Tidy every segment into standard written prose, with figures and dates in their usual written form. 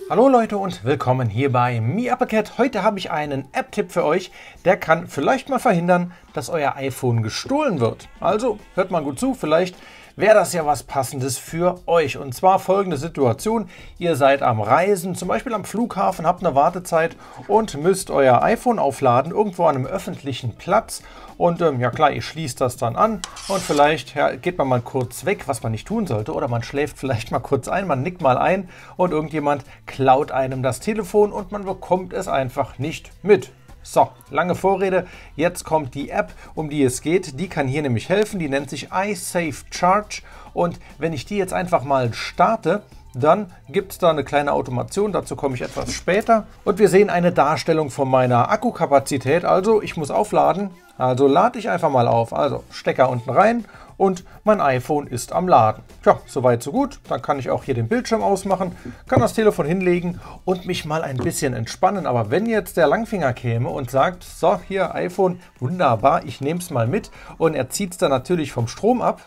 Hallo Leute und willkommen hier bei MeAppleCat. Heute habe ich einen App-Tipp für euch, der kann vielleicht mal verhindern, dass euer iPhone gestohlen wird. Also hört mal gut zu, vielleicht wäre das ja was Passendes für euch. Und zwar folgende Situation: Ihr seid am Reisen, zum Beispiel am Flughafen, habt eine Wartezeit und müsst euer iPhone aufladen, irgendwo an einem öffentlichen Platz. Und ja klar, ihr schließt das dann an und vielleicht geht man mal kurz weg, was man nicht tun sollte. Oder man schläft vielleicht mal kurz ein, man nickt mal ein und irgendjemand klaut einem das Telefon und man bekommt es einfach nicht mit. So, lange Vorrede, jetzt kommt die App, um die es geht. Die kann hier nämlich helfen, die nennt sich iSafeCharge. Und wenn ich die jetzt einfach mal starte, dann gibt es da eine kleine Automation, dazu komme ich etwas später. Und wir sehen eine Darstellung von meiner Akkukapazität, also ich muss aufladen. Also lade ich einfach mal auf, also Stecker unten rein und mein iPhone ist am Laden. Tja, soweit so gut, dann kann ich auch hier den Bildschirm ausmachen, kann das Telefon hinlegen und mich mal ein bisschen entspannen. Aber wenn jetzt der Langfinger käme und sagt, so hier iPhone, wunderbar, ich nehme es mal mit und er zieht es dann natürlich vom Strom ab.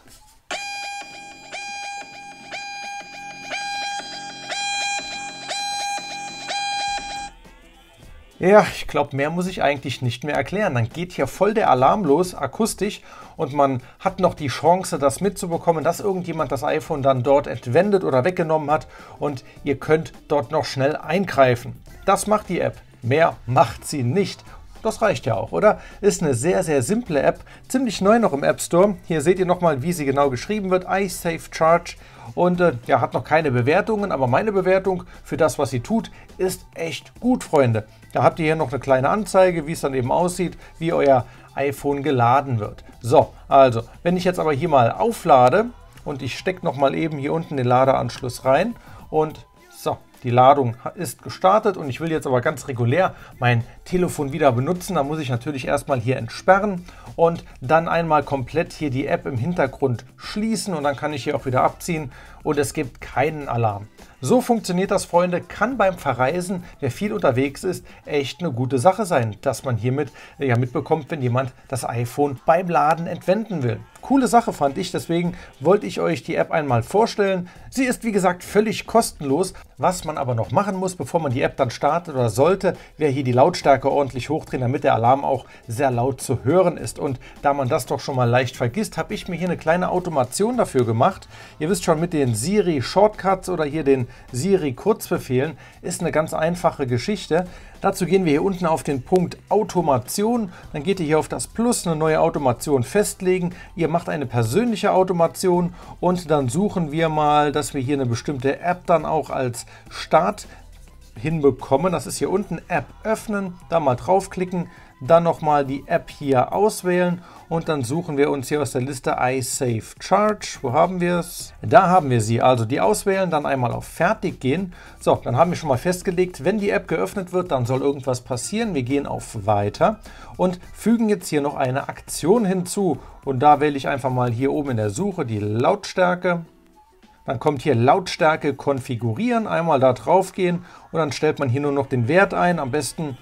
Ja, ich glaube, mehr muss ich eigentlich nicht mehr erklären. Dann geht hier voll der Alarm los, akustisch, und man hat noch die Chance, das mitzubekommen, dass irgendjemand das iPhone dann dort entwendet oder weggenommen hat und ihr könnt dort noch schnell eingreifen. Das macht die App. Mehr macht sie nicht. Das reicht ja auch, oder? Ist eine sehr, sehr simple App, ziemlich neu noch im App Store. Hier seht ihr nochmal, wie sie genau geschrieben wird, iSafeCharge. Und ja, hat noch keine Bewertungen, aber meine Bewertung für das, was sie tut, ist echt gut, Freunde. Da habt ihr hier noch eine kleine Anzeige, wie es dann eben aussieht, wie euer iPhone geladen wird. So, also, wenn ich jetzt aber hier mal auflade und ich stecke nochmal eben hier unten den Ladeanschluss rein und so, die Ladung ist gestartet und ich will jetzt aber ganz regulär mein Telefon wieder benutzen. Da muss ich natürlich erstmal hier entsperren und dann einmal komplett hier die App im Hintergrund schließen und dann kann ich hier auch wieder abziehen und es gibt keinen Alarm. So funktioniert das, Freunde, kann beim Verreisen, wer viel unterwegs ist, echt eine gute Sache sein, dass man hiermit ja mitbekommt, wenn jemand das iPhone beim Laden entwenden will. Coole Sache fand ich, deswegen wollte ich euch die App einmal vorstellen. Sie ist wie gesagt völlig kostenlos. Was man aber noch machen muss, bevor man die App dann startet oder sollte, wäre hier die Lautstärke ordentlich hochdrehen, damit der Alarm auch sehr laut zu hören ist. Und da man das doch schon mal leicht vergisst, habe ich mir hier eine kleine Automation dafür gemacht. Ihr wisst schon, mit den Siri Shortcuts oder hier den Siri Kurzbefehlen ist eine ganz einfache Geschichte. Dazu gehen wir hier unten auf den Punkt Automation, dann geht ihr hier auf das Plus, eine neue Automation festlegen. Ihr macht eine persönliche Automation und dann suchen wir mal, dass wir hier eine bestimmte App dann auch als Start hinbekommen. Das ist hier unten App öffnen, da mal draufklicken, dann nochmal die App hier auswählen und dann suchen wir uns hier aus der Liste iSafeCharge. Wo haben wir es? Da haben wir sie. Also die auswählen, dann einmal auf Fertig gehen. So, dann haben wir schon mal festgelegt, wenn die App geöffnet wird, dann soll irgendwas passieren. Wir gehen auf Weiter und fügen jetzt hier noch eine Aktion hinzu. Und da wähle ich einfach mal hier oben in der Suche die Lautstärke. Dann kommt hier Lautstärke konfigurieren, einmal da drauf gehen und dann stellt man hier nur noch den Wert ein, am besten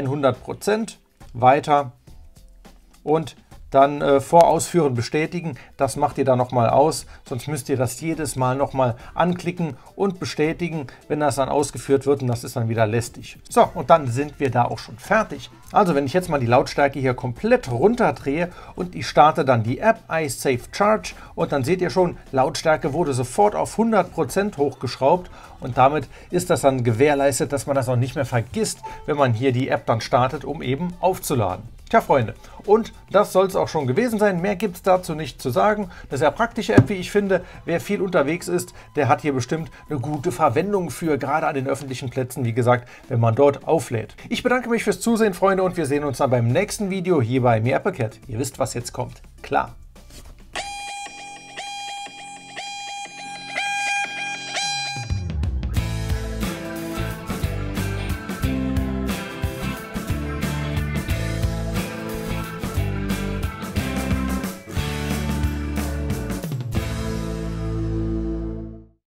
100%. Weiter und dann Vorausführen bestätigen. Das macht ihr dann nochmal aus, sonst müsst ihr das jedes Mal nochmal anklicken und bestätigen, wenn das dann ausgeführt wird und das ist dann wieder lästig. So, und dann sind wir da auch schon fertig. Also wenn ich jetzt mal die Lautstärke hier komplett runterdrehe und ich starte dann die App iSafeCharge und dann seht ihr schon, Lautstärke wurde sofort auf 100% hochgeschraubt und damit ist das dann gewährleistet, dass man das auch nicht mehr vergisst, wenn man hier die App dann startet, um eben aufzuladen. Tja, Freunde, und das soll es auch schon gewesen sein. Mehr gibt es dazu nicht zu sagen. Eine sehr praktische App, wie ich finde. Wer viel unterwegs ist, der hat hier bestimmt eine gute Verwendung für, gerade an den öffentlichen Plätzen, wie gesagt, wenn man dort auflädt. Ich bedanke mich fürs Zusehen, Freunde, und wir sehen uns dann beim nächsten Video hier bei MeAppleCat. Ihr wisst, was jetzt kommt. Klar.